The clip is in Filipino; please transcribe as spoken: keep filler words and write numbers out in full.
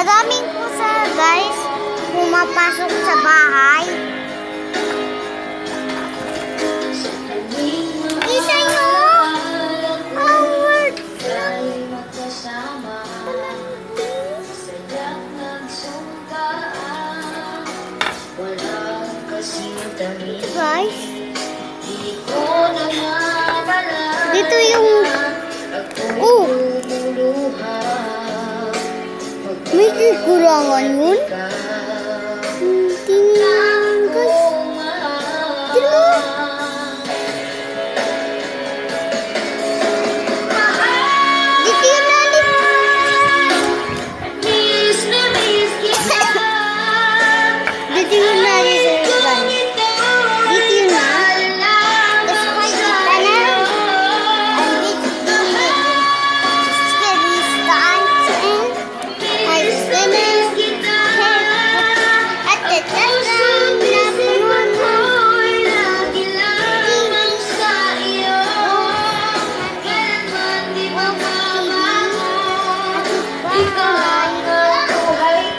Maraming pusa, guys, pumapasok sa bahay. Isa nyo! Howard! Guys, dito yung oh, may kikurangan yun.